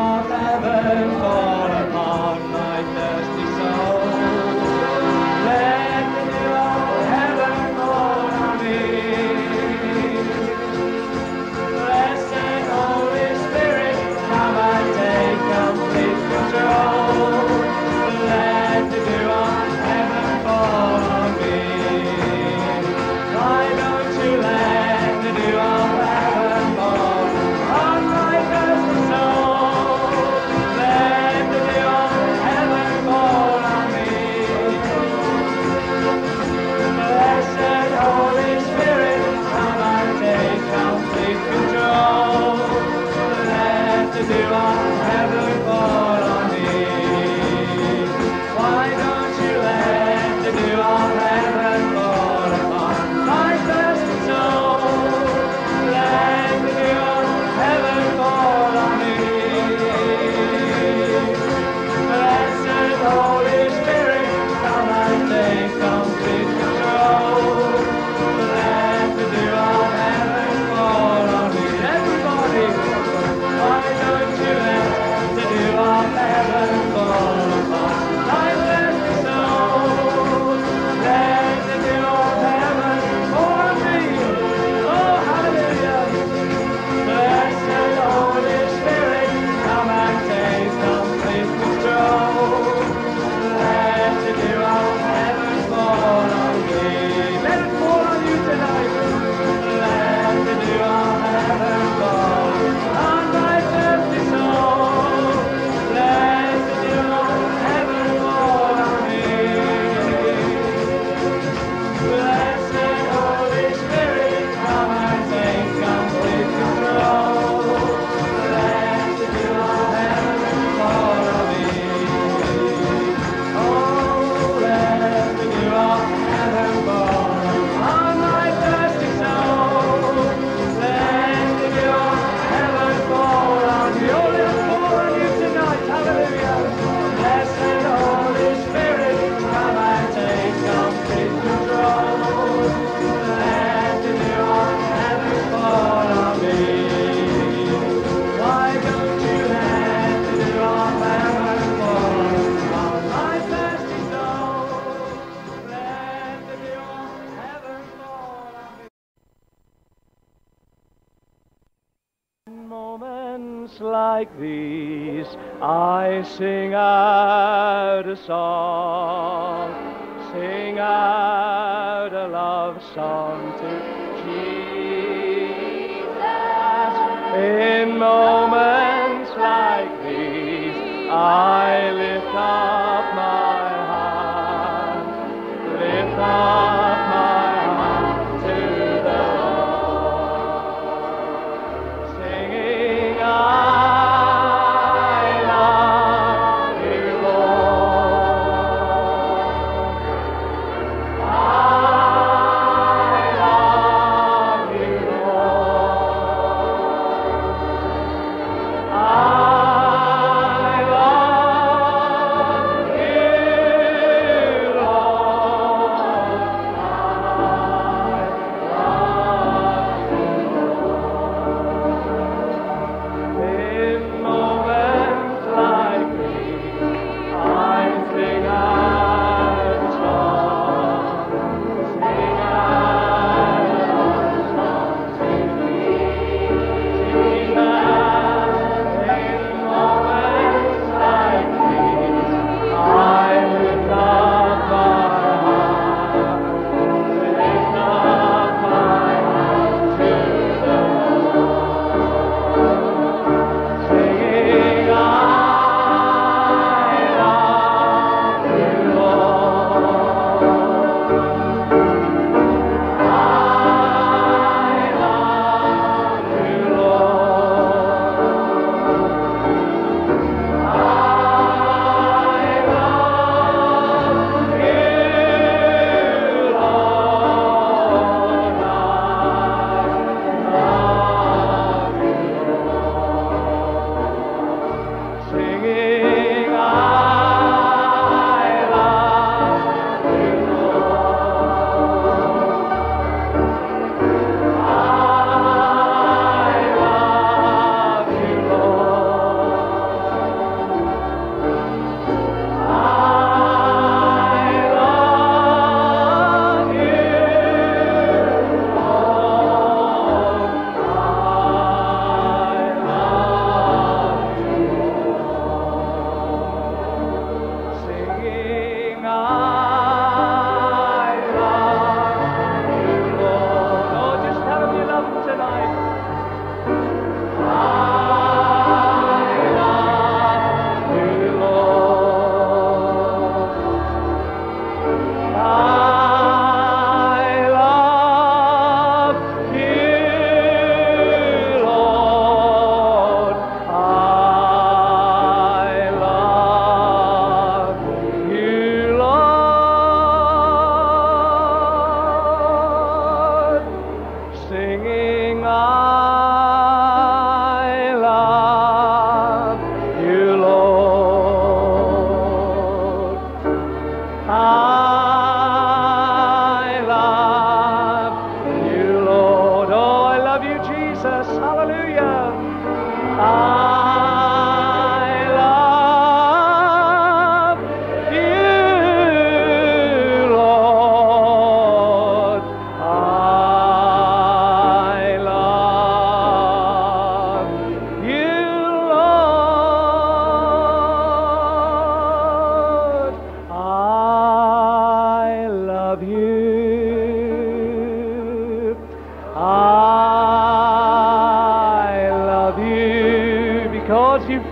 of heaven fall upon my thirsty soul. Let the dew of heaven fall on me. Blessed Holy Spirit, come and take complete control. Let the dew of heaven fall on me. Why don't you let the dew of heaven fall on my thirsty soul? Let the dew of heaven fall on me. Blessed Holy Spirit, come and take complete control. Let the dew of heaven fall on me. Why don't you let the dew of heaven fall upon my thirsty soul? Let the dew of heaven fall on me. Blessed Holy Spirit, come and take complete control. Let the dew of heaven fall on me. Everybody, why don't you let the dew of heaven fall upon my thirsty soul? Let the dew of heaven fall on me. Oh, hallelujah. Blessed Holy Spirit, come and take complete control. Let the dew of heaven fall on me. Let it fall on you tonight. Let the dew of heaven fall on my thirsty soul. Let the dew of heaven fall on me. Blessed Holy Spirit, come and take complete control. Let the dew of heaven fall on me. Oh, let the dew of heaven fall on my thirsty soul. Let the dew of heaven fall on me. Oh, let it fall on you tonight. Hallelujah. Blessed Holy Spirit, come and take complete control. Let the dew of heaven fall on me. Why don't you let the dew of heaven fall on my thirsty soul? Let the dew of heaven fall on me. In moments like these, I sing out a song, sing out a love song to Jesus. In moments like these, I lift up my hand, lift up my hand to the Lord, singing, I love you, Lord. I love you, Lord. I love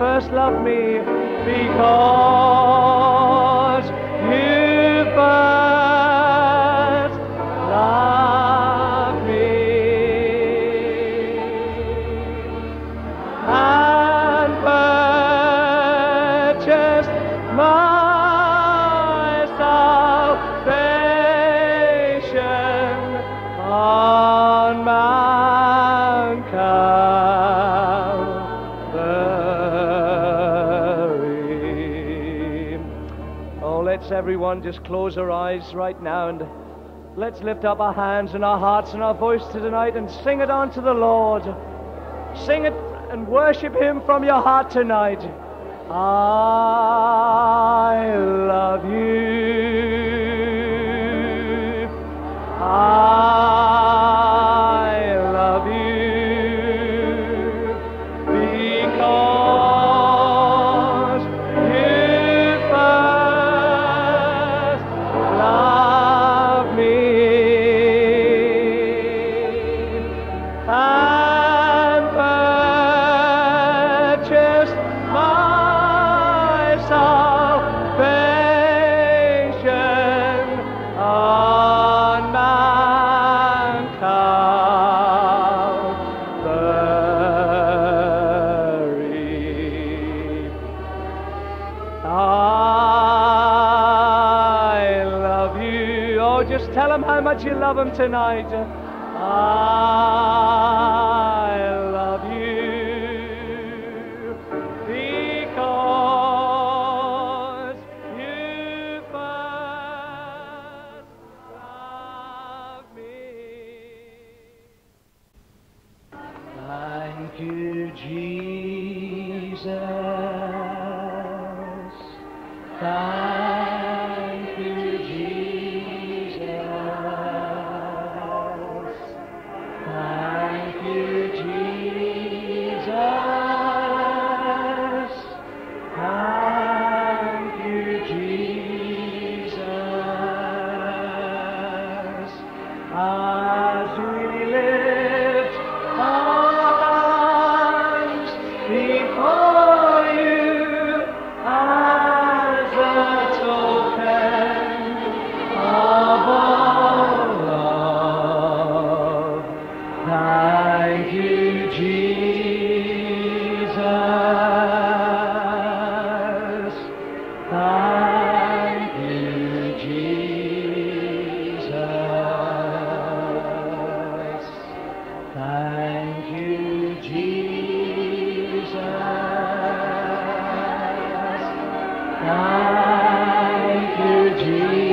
first loved me, because you first loved me. And purchased my salvation on Mount Calvary. Oh, let's everyone just close our eyes right now, and let's lift up our hands and our hearts and our voice tonight and sing it unto the Lord. Sing it and worship Him from your heart tonight. I love you. I love you because you first loved me. And purchased my salvation on Mount Calvary. I love you. Oh, just tell Him how much you love Him tonight. I love you because you first loved me. Thank you, Jesus. Thank you, Jesus. Thank you, Jesus. Thank you, Jesus. As we lift our hands before you as a token of our love. Thank you, Jesus. Thank you, Jesus. Thank you, Jesus. Thank you, Jesus.